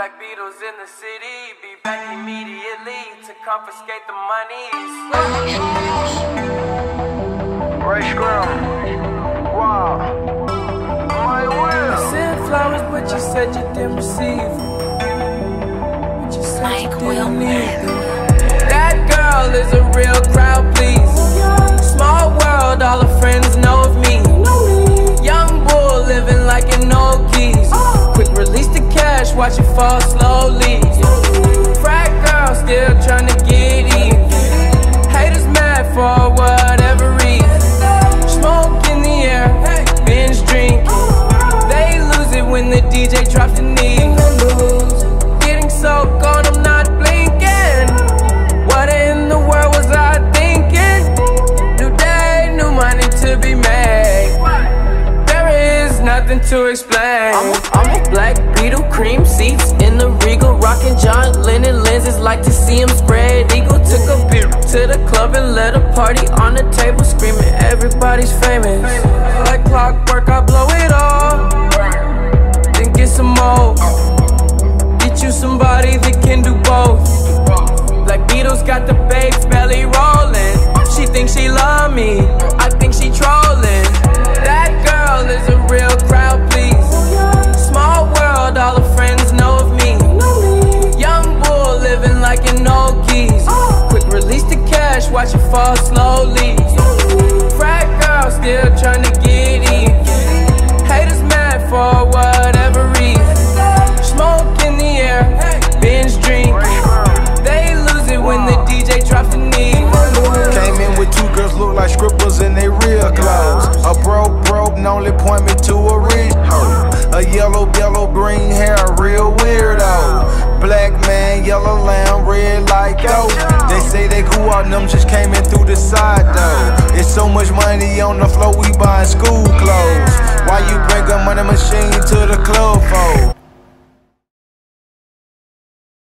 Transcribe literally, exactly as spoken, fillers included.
Black Beatles in the city, be back immediately to confiscate the monies. Ray Scrum. Wow. My will. I sent flowers, but you said you didn't receive. But you said you didn't need them. That girl is a real crowd, please. Small world, all her friends know of me. Young bull living like an old geese. Quick release the cash, watch it fall slowly. Frat girl still trying to get even. Haters mad for whatever reason. Smoke in the air, binge drink. They lose it when the D J drops the knee. Getting so gone, I'm not blinking. What in the world was I thinking? New day, new money to be made. There is nothing to explain. I'm a, I'm a black Beetle, cream seats in the Regal, rocking John Lennon lenses, like to see him spread eagle. Took a beer to the club and let a party on the table, screaming everybody's famous. Like clockwork, I blow it all, then get some more. Get you somebody that can do both. Black Beatles got the babes belly rolling. She thinks she love me, I think she trolling. That girl is a real crowd, please. Small world, all her friends know of me. Young bull living like an old geese. Quick release the cash, watch it fall slowly. Frat girl still trying to get in. Haters mad for whatever reason. Smoke in the air, binge drink. They lose it when the D J drops the knee. Came in with two girls look like scribbles in their real clothes. A broke broke only point me to a rich hoe. A yellow, yellow, green hair, real weirdo. Black man, yellow lamb, red like dope. They say they grew out, them just came in through the side though. It's so much money on the floor, we buying school clothes. Why you bring a money machine to the club for?